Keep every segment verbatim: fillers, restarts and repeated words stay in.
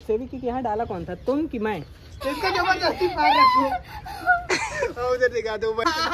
सेविकी के यहाँ डाला कौन था, तुम कि मैं? इसको जबरदस्ती मार रखो। उधर दिखा दो।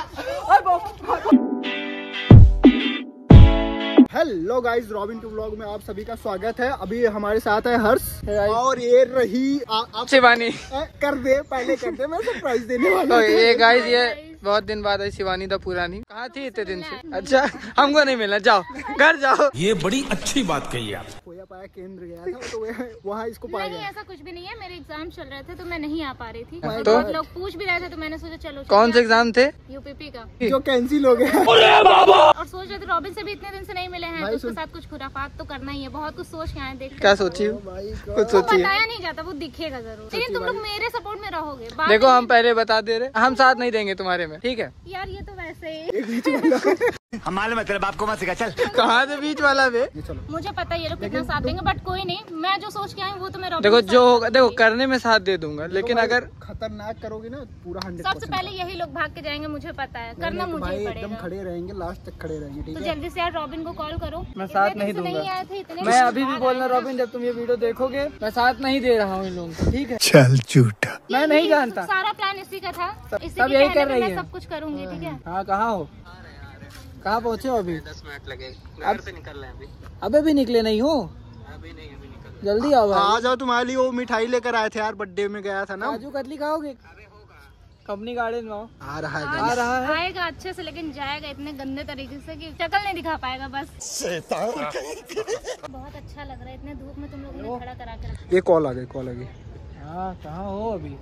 Hello guys, Robin to vlog में आप सभी का स्वागत है। अभी हमारे साथ है हर्ष और ये रही आप शिवानी। कर दे पहले कर दे, मैं सरप्राइज देने वाला हूँ। ये गाइस ये बहुत दिन बाद आई शिवानी तो पुरानी कहाँ थी इतने दिन से? अच्छा हमको नहीं मिला, जाओ घर जाओ। ये बड़ी अच्छी बात कही आप। खोया पाया केंद्र गया था तो वहाँ इसको पाया नहीं, ऐसा कुछ भी नहीं है। मेरे एग्जाम चल रहे थे तो मैं नहीं आ पा रही थी। तो बहुत लोग पूछ भी रहे थे तो मैंने सोचा चलो। कौन से एग्जाम थे? यूपीपी का, जो कैंसिल हो गया। और सोच रहे थे रॉबिन से भी इतने दिन से नहीं मिले हैं तो उसके साथ कुछ खुराफात तो करना ही है। बहुत कुछ सोच के आए, देखते क्या सोची? कुछ सोची? बताया नहीं जाता, वो दिखेगा जरूर। लेकिन तुम लोग मेरे सपोर्ट में रहोगे। देखो हम पहले बता दे रहे, हम साथ नहीं देंगे तुम्हारे में, ठीक है यार? ये तो वैसे ही हमारे में तेरे बाप को मत सिखा, चल। कहाँ से बीच वाला बे? मुझे पता है ये लोग कितना साथ देंगे, बट कोई नहीं, मैं जो सोच के आई वो तो मैं देखो जो होगा, देखो करने में साथ दे दूंगा, लेकिन अगर खतरनाक करोगे ना पूरा हंड्रेड सबसे पहले यही लोग भाग के जाएंगे, मुझे पता है। करना मुझे ही पड़ेगा। एकदम खड़े रहेंगे, लास्ट तक खड़े रहेंगे, ठीक तो है? जल्दी से यार रॉबिन को कॉल करो। मैं साथ नहीं दूंगा। नहीं आए थे इतने, मैं अभी भी बोलना रॉबिन, जब तुम ये वीडियो देखोगे मैं साथ नहीं दे रहा हूँ इन लोगों को, ठीक है? चल झूठा। मैं नहीं जानता। सारा प्लान इसी का था, इसी सब के यही कहने कर पे रही मैं है। सब कुछ करूंगी, ठीक है? हाँ कहाँ हो? कहाँ पहुँचे हो अभी? दस मिनट लगे, घर से निकल रहे हैं अभी। अबे भी निकले नहीं हो? अभी नहीं, अभी निकल। जल्दी आओ भाई। आ जाओ, तुम्हारे लिए वो मिठाई लेकर आए थे यार, बर्थडे में गया था ना। काजू कतली खाओगे? कंपनी गार्डन में आओ। आ रहा है, आ रहा है। आएगा अच्छे से, लेकिन जाएगा इतने गंदे तरीके से कि शक्ल नहीं दिखा पाएगा बस। बहुत अच्छा लग रहा है, इतने धूप में तुम लोगों ने खड़ा करा के रखा। ये कॉल आ गई, कॉल आ गई। हाँ कहाँ हो अभी?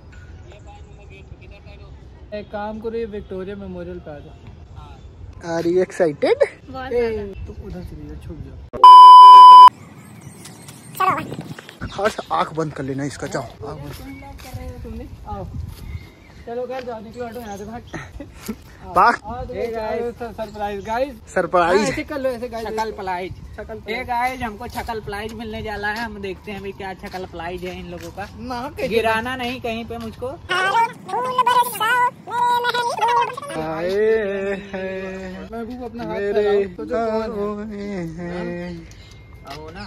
एक काम करो, ये विक्टोरिया मेमोरियल पे आ जाओ। Are you excited? बहुत ज्यादा। तुम उधर चली जाओ, छुप जाओ। हर्ष आँख बंद कर लेना इसका, जाओ आँख बंद। कर रहे हो तुमने? आओ चलो घर जाओ, निकलो हटो यहाँ से, भाग भाग। सरप्राइज गाइस, सरप्राइज ऐसे कर लो, ऐसे गाइस। शकल प्लाइज, शकल ए गाइस, हमको शकल प्लाइज मिलने जा रहा है। हम देखते हैं भाई क्या शकल प्लाइज है इन लोगों का। गिराना नहीं कहीं पे मुझको। महबूब अपना हाथ मेरे तो जो कौन हैं। आओ ना।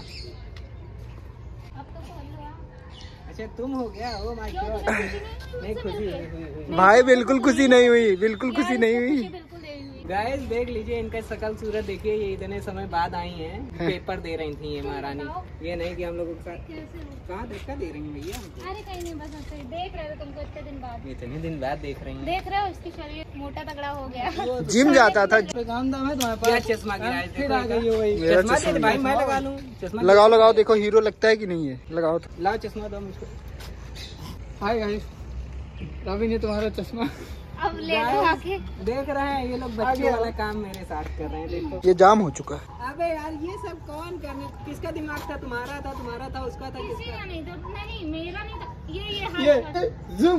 अच्छा तुम हो गया? Oh my god. नहीं खुशी हुई। भाई बिल्कुल खुशी नहीं हुई, बिल्कुल खुशी नहीं हुई। गाइस देख लीजिए इनका शकल सूरत देखिए, ये इतने समय बाद आई हैं। पेपर दे रही थी ये महारानी, ये नहीं कि हम लोगों के साथ। कहाँ देखा दे रही हैं भैया? अरे कहीं नहीं, बस ऐसे ही देख रहे थे तुमको इतने दिन बाद। इतने दिन बाद देख रही हैं। देख रहे हो इसकी शरीर मोटा तगड़ा हो गया। जिम जाता था। काम दाम है तुम्हारे पास? चश्मा गिरा है, फिर आ गई हो भाई। मेरा चश्मा चश्मा दे भाई, मैं लगा लूँ चश्मा। लगाओ लगाओ, देखो हीरो लगता है कि नहीं है, लगाओ तो। लाओ चश्मा दो मुझको। हाय गाइस, रवि ने तुम्हारा चश्मा अब ले दो आके। देख रहे हैं ये लोग बच्चों वाला काम मेरे साथ कर रहे हैं, देखो। ये जाम हो चुका है। अबे यार ये सब कौन करने, किसका दिमाग था? तुम्हारा था, तुम्हारा था, उसका था, किसी किसका? का नहीं तो नहीं, मेरा नहीं था। ये ये हाथ ये जूम।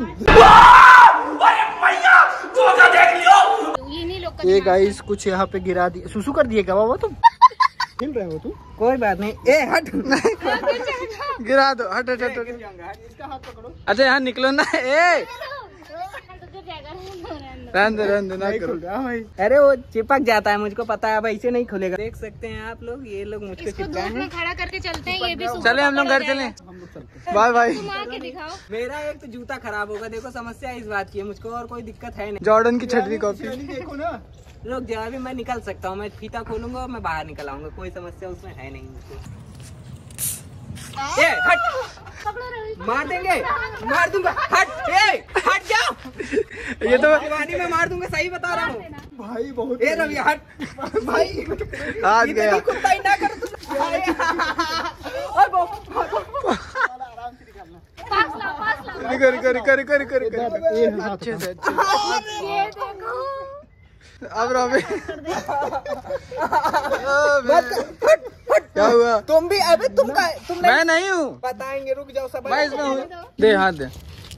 ये नहीं लोग का ये दिमाग गाइस कुछ यहाँ पे गिरा दिए, सुसु कर दिए क्या बाबा तुम? हिल रहे हो तुम? कोई बात नहीं। ए हट। गिरा दो, हट हट हट। इसका हाथ पकड़ो। अच्छा यहाँ निकलो ना। ए है। रहने दो, रहने दो, ना करो। भाई अरे वो चिपक जाता है, मुझको पता है, अब ऐसे नहीं खुलेगा। देख सकते हैं आप लोग, ये लोग मुझको इसको चिपकाए धूप में हैं। खड़ा करके चलते हैं, ये भी सुबह चले हम लोग घर पकड़ा चले। जाएगा। Bye bye. तुम आके दिखाओ। मेरा एक तो जूता खराब होगा, देखो समस्या इस बात की है, मुझको और कोई दिक्कत है नहीं। जॉर्डन की छठवीं कॉपी। देखो ना लोग, जहाँ भी मैं निकल सकता हूँ, मैं फीता खोलूंगा और मैं बाहर निकल आऊंगा, कोई समस्या उसमें है नहीं मुझको। ए हट, पकड़ो रवि। मार देंगे, मार दूंगा, हट, ए हट जाओ। ये तो जवानी में मार दूंगा, सही बता रहा हूँ भाई बहुत। ए रवि हट भाई, आज गया। कुत्ता ही ना कर तुम। और वो पास ला, पास ला। कर कर कर कर कर कर अच्छे से अच्छे। ये देखो। अब रॉबिन क्या हुआ? तुम भी, अबे तुम का, तुम मैं नहीं हूँ, बताएंगे, रुक जाओ सब। मैं इसमें हूँ। दे हाथ दे।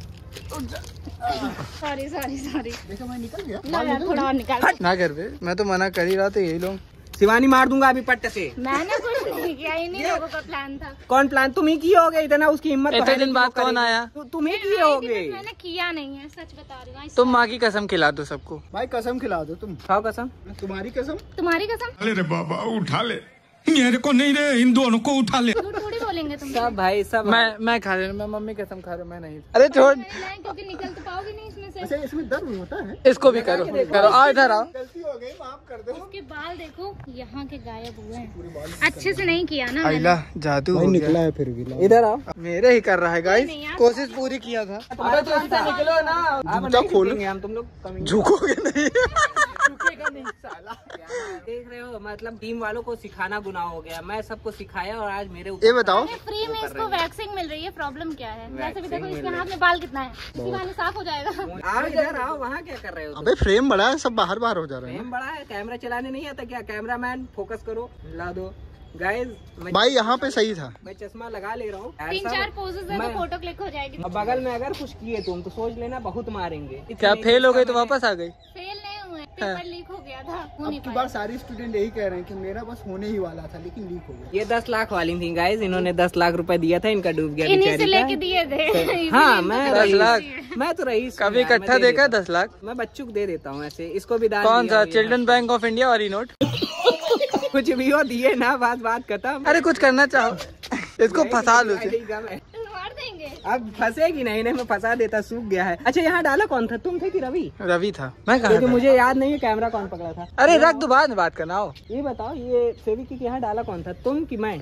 Sorry sorry sorry. देखो मैं निकल गया। ना यार थोड़ा और निकाल। ना कर बे, मैं तो मना कर ही रहा था, यही लोग। शिवानी मार दूंगा अभी पट्ट से। मैंने कुछ नहीं किया, इन्हीं लोगों का प्लान था। कौन प्लान? तुम ही किए होगे, इतना उसकी हिम्मत तो इतने है दिन नहीं बाद वो कौन करेगी। आया? तु, तुम ही किए होगे। मैंने किया नहीं है, सच बता रही हूँ। तुम माँ की कसम खिला दो सबको। भाई कसम खिला दो तुम। खाओ कसम। तुम्हारी कसम। तुम्हारी कसम। अरे बाबा उठा ले। मेरे को नहीं रे, इन दोनों को उठा ले। झूठ थोड़ी बोलेंगे तुम। सब भाई सब मैं मैं खा रहा, मैं मम्मी कसम खा रहा, मैं नहीं। अरे छोड़, क्योंकि निकल तो पाओगे नहीं इसमें से। अच्छा इसमें दर्द होता है? इसको भी करो करो, आ इधर आओ। गलती हो गई, माफ कर दो। इसके बाल देखो यहाँ के गायब हुए हैं, अच्छे से नहीं किया ना आइला जादू हो निकला है फिर भी। इधर आओ, मेरे ही कर रहा है गाइस, नहीं यार। कोशिश पूरी किया था। अबे तो इससे निकलो ना, आप जूता नहीं खोलो। झुकेंगे हम, तुम लोग कमी झुकोगे नहीं। झुकेगा नहीं साला। देख रहे हो, मतलब टीम वालों को सिखाना गुनाह हो गया। मैं सबको सिखाया और आज मेरे ऊपर ये बताओ, फ्री में इसको वैक्सिंग मिल रही है, प्रॉब्लम क्या है? वैसे भी देखो इसके हाथ में बाल कितना है, इसी बहाने साफ हो जाएगा। आओ इधर आओ, वहाँ क्या कर रहे हो? अबे फ्रेम बड़ा है, सब बाहर बाहर हो जा रहे हैं। फ्रेम बड़ा है, कैमरा चलाने नहीं आता क्या? कैमरामैन फोकस करो, ला दो। गाइस भाई यहाँ पे सही था। मैं चश्मा लगा ले रहा हूँ। तीन चार पोजेस है तो फोटो क्लिक हो जाएगी। अब बगल में अगर कुछ किए तुम तो सोच लेना बहुत मारेंगे। क्या फेल हो गई तो वापस आ गई? फेल नहीं हुए, पेपर लीक हो गया था, हो नहीं अब की पाया। बार सारे स्टूडेंट यही कह रहे हैं कि मेरा बस होने ही वाला था लेकिन लीक हो गया। ये दस लाख वाली थी गाइस, इन्होंने दस लाख रुपए दिया था, इनका डूब गया इन्हीं से बेचारी लेके का। दिए थे। हाँ मैं दस रईस- लाख मैं तो रही कभी इकट्ठा देखा दस लाख? मैं बच्चों को दे देता हूँ ऐसे, इसको भी दान कौन दिया सा? हुआ है। चिल्ड्रन बैंक ऑफ इंडिया वाली नोट? कुछ भी हो दिए ना, बात बात खत्म। अरे कुछ करना चाहो, इसको फंसा लो। मार देंगे। अब फंसेगी नहीं, नहीं मैं फंसा देता, सूख गया है। अच्छा यहाँ डाला कौन था? तुम थे कि रवि? रवि था। मैं कहा क्योंकि मुझे याद नहीं है कैमरा कौन पकड़ा था। अरे रख दो, बाद में बात करना हो। ये बताओ, ये फेविक्विक यहाँ डाला कौन था, तुम कि मैं?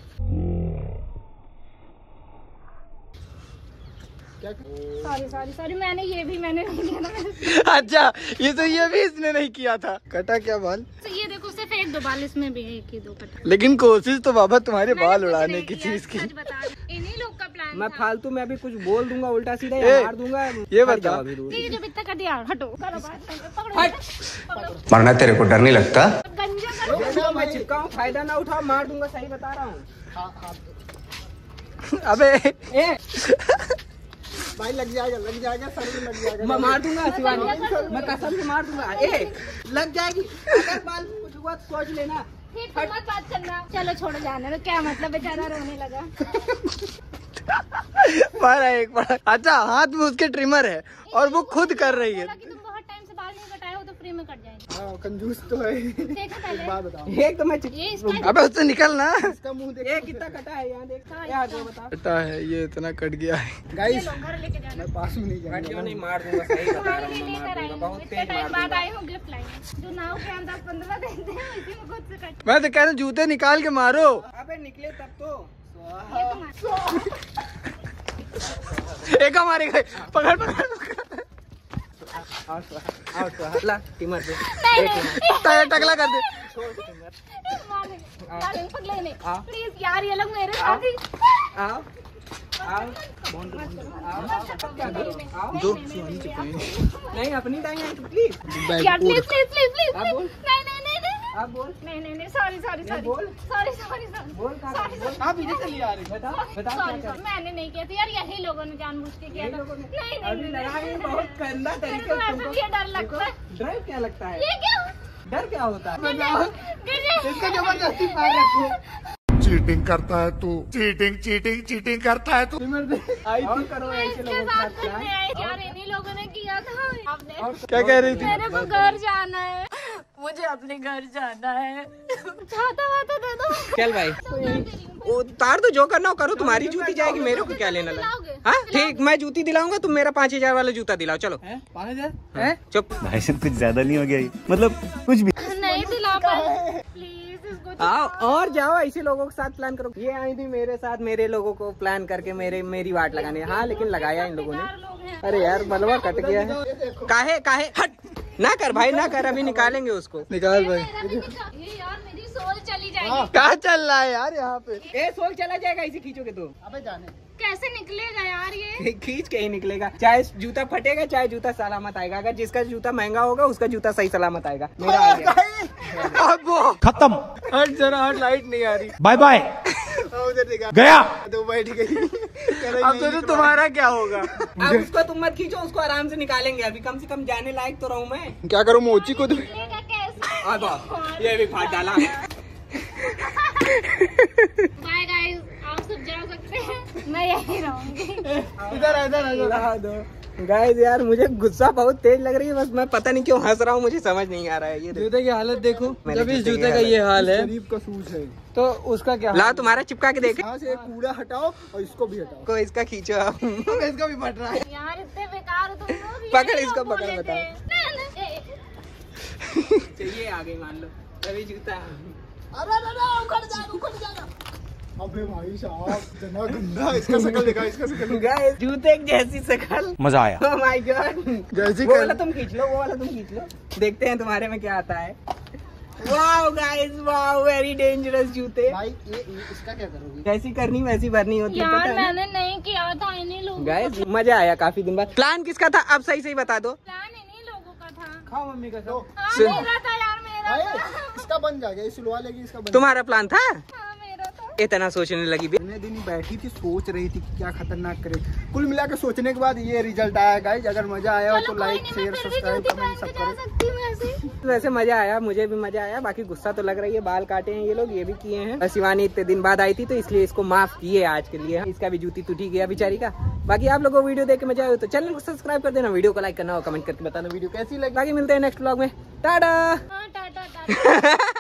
सॉरी सॉरी सॉरी, मैंने ये भी मैंने नहीं किया था। अच्छा ये तो ये भी इसने नहीं किया था। कटा क्या बाल? तो ये देखो, सिर्फ एक दो बाल इसमें भी एक ही दो कटा। लेकिन कोशिश तो बाबा तुम्हारे मैंने बाल कुछ उड़ाने नहीं की किया, चीज की। सच बता रही हूँ। इन्हीं लोग का प्लान मैं था। फालतू में अभी कुछ बोल दूंगा उल्टा सीधा ए, या मार दूंगा। ये हट बता। जाओ अभी दूर। ठीक है, जो इतना कर दिया हटो, करो बात, पकड़ो पकड़ो। मरना तेरे को डर नहीं लगता? गंजा करो। देखो, मैं चिपकाऊं, फायदा ना उठाओ, मार दूंगा, सही बता रहा हूँ। अबे ए भाई लग जाएगा, लग जाएगा, सर में लग जाएगा। मैं मार दूंगा शिवानी, मैं कसम से मार दूंगा। ए लग जाएगी, अगर बाल में कुछ हुआ तो सोच लेना। ठीक, तुम मत बात करना। चलो छोड़ो, जाने दो, क्या मतलब, बेचारा रोने लगा। मारा एक बड़ा। अच्छा हाथ में उसके ट्रिमर है और वो खुद कर रही है। बोला कि तुम बहुत टाइम से बाल नहीं कटाए हो तो फ्री में कट जाएंगे। हाँ, कंजूस तो है। देखो पहले बात बताओ। एक तो मैं चिप- ये स्टाइल। अबे उससे निकलना। इसका मुंह देख। ए कितना कटा है यहाँ देख, क्या जो बता। कटा है ये, इतना कट गया है। ये गाइस लो, घर लेके जाना। मैं पास में नहीं हट जाऊंगा। जाओ, नहीं मार दूंगा, सही बता रहा तुम्हारे हूँ, लिए मैं मार लेकर आई दूंगा, हूँ, बहुत इतने तेज टाइम मार बाद दूंगा। आई हूँ, गिफ्ट लाई हूँ। जो नाव के हम दस पंद्रह देते हैं इसी में खुद से कट। मैं तो कह रहा हूँ जूते निकाल के मारो। अबे निकले तब तो। ये तुम्हारा। एक हमारे गए, पकड़ पकड़। आओ स्वाहा, आओ स्वाहा, ला टिमर से। नहीं एक नहीं, टिमर, टायर टकला कर दे। छोड़ दे टिमर। मार देंगे, मार देंगे, पगले नहीं। हाँ। प्लीज यार, ये लोग मेरे साथ ही। आओ आओ बोल दो, बोल दो, आओ आओ। दो नहीं अपनी टाइम है प्लीज। यार प्लीज प्लीज प्लीज प्लीज। आप बोल। नहीं नहीं नहीं नहीं आप बोल, नहीं नहीं नहीं, सॉरी सॉरी सॉरी बोल। सॉरी सॉरी सॉरी बोल कहाँ सॉरी कर- बोल। सॉरी आप इधर चली आ रही, बताओ बताओ क्या सॉरी कर। सॉरी, मैंने नहीं किया था यार, यही लोगों ने जानबूझ के किया यही था। लोगों ने- नहीं नहीं अभी नहीं, लगा नहीं, रही बहुत गंदा मेरे तरीके को से ऐसे तुमको। भी ये डर लगता है। डर क्या लगता है? ये क्या? डर क्या होता है? गिर जाए, गिर जाए। इसका जबरदस्ती पैर रखो। चीटिंग करता है तू, चीटिंग चीटिंग चीटिंग करता है तू। आई और करो मैं ऐसे इसके लोगों के साथ साथ करने प्लान। आई यार, इन्हीं लोगों ने किया था। आपने क्या कह रही थी? मेरे को घर जाना है, मुझे अपने घर जाना है। छाता वाता दे दो। चल भाई, वो तार तो जो करना हो करो, तुम्हारी जूती जाएगी, मेरे को क्या लेना लगा। दिलाओगे? हाँ ठीक, मैं जूती दिलाऊंगा, तुम मेरा पाँच हजार वाला जूता दिलाओ। चलो पाँच हजार हैं? चुप। भाई साहब कुछ ज्यादा नहीं हो गया ये? मतलब कुछ भी। नहीं दिला पाए, प्लीज इसको। आओ और जाओ, ऐसे लोगों के साथ प्लान करो। ये आई थी मेरे साथ, मेरे लोगों को प्लान करके मेरे मेरी वाट लगाने। हाँ लेकिन लगाया इन लोगों ने। चार लोग हैं। अरे यार बलवा कट गया है। काहे काहे हट ना कर भाई, ना कर, अभी निकालेंगे उसको। निकाल भाई। मेरा भी दिखा- ये यार मेरी सोल चली जाएगी। कहाँ चल रहा है यार यहाँ पे? ए सोल चला जाएगा इसे खींचोगे तो। अबे जाने। कैसे निकलेगा यार ये? खींच के ही निकलेगा, चाहे जूता फटेगा चाहे जूता सलामत आएगा। अगर जिसका जूता महंगा होगा उसका जूता सही सलामत आएगा। मेरा आ गया। अब वो खत्म, हट जरा, हट, लाइट नहीं आ रही। बाय बाय, उधर दिखा गया। तो बैठ गई। अब तो तुम्हारा क्या होगा? अब उसको तुम मत खींचो, उसको आराम से निकालेंगे। अभी कम से कम जाने लायक तो रहूं मैं। क्या करूँ, मोची को? निकलेगा कैसे? आ बाप, ये भी फाड़ डाला। बाय गाइस, आप सब जा सकते हैं, मैं यही रहूंगी। इधर इधर ला दो गाइस। यार मुझे गुस्सा बहुत तेज लग रही है, बस मैं पता नहीं क्यों हंस रहा हूँ, मुझे समझ नहीं आ रहा है। ये देखो जूते की हालत देखो। मेरे जब इस जूते की जूते का हालत। ये हाल है, गरीब का सूज है। तो उसका क्या? ला तुम्हारा चिपका के देखे। यहाँ से कूड़ा हटाओ और इसको भी हटाओ। को इसका खींचो आप। इसका भी फट रहा है यार, इतने बेकार हो तुम लोग। पकड़ इसको, पकड़ बताओ। चाहिए आगे मान लो अभी जूता। अरे अरे उखड़ जाएगा, उखड़ जाएगा। अबे भाई साहब इतना गंदा। इसका शकल देखा, इसका शकल। गाइस जूते की जैसी शकल। मजा आया। Oh my god. जैसी वो वाला तुम खींच लो, वो वाला तुम खींच लो, देखते हैं तुम्हारे में क्या आता है। Wow guys, wow, very dangerous जूते। भाई ये, ये इसका क्या करोगे? जैसी करनी वैसी भरनी होती है, यार पता है मैंने नहीं किया था इन्हीं लोगों। गाइस मजा आया काफी दिन बाद। प्लान किसका था अब सही सही बता दो। प्लान इन्हीं लोगों का था। खाओ मम्मी का दो। हाँ, सुन। मेरा था यार, मेरा भाई था। इसका बन जाएगा, ये सिलवा लेगी, इसका बन। तुम्हारा प्लान था? हाँ, मेरा था। इतना सोचने लगी। इतने दिन बैठी थी, सोच रही थी कि क्या खतरनाक करे। कुल मिला के सोचने के बाद ये रिजल्ट आया गाइस। अगर मजा आया हो तो लाइक शेयर सब्सक्राइब कमेंट सब करें। वैसे मजा आया, मुझे भी मजा आया। बाकी गुस्सा तो लग रही है, बाल काटे हैं ये लोग, ये भी किए हैं। शिवानी इतने दिन बाद आई थी तो इसलिए इसको माफ किए आज के लिए। इसका भी जूती टूटी गया बेचारी का। बाकी आप लोगों को वीडियो देख के मजा आया तो चैनल को सब्सक्राइब कर देना, वीडियो को लाइक करना और कमेंट करके बताना वीडियो कैसी लगी। बाकी मिलते हैं नेक्स्ट व्लॉग में। टाटा। हाँ, टाटा टाटा।